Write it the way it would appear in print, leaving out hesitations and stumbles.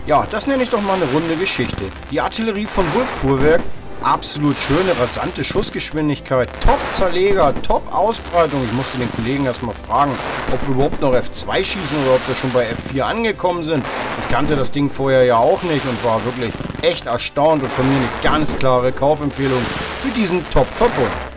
Ja, das nenne ich doch mal eine runde Geschichte. Die Artillerie von Wolff Fuhrwerk, absolut schöne, rasante Schussgeschwindigkeit, Top-Zerleger, Top-Ausbreitung. Ich musste den Kollegen erstmal fragen, ob wir überhaupt noch F2 schießen oder ob wir schon bei F4 angekommen sind. Ich kannte das Ding vorher ja auch nicht und war wirklich echt erstaunt und von mir eine ganz klare Kaufempfehlung für diesen Top-Verbund.